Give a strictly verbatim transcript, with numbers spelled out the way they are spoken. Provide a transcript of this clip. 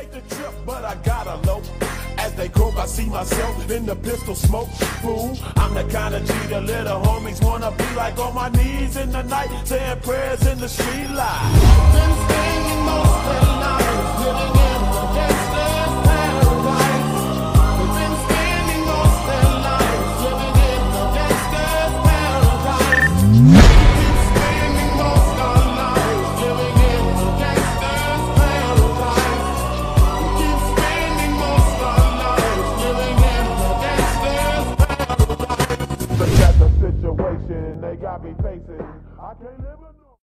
take the trip, but I gotta low. As they croak, I see myself in the pistol smoke. Fool, I'm the kind of G the little homies wanna be like, on my knees in the night, saying prayers in the street light. Been staying most of the night, living in the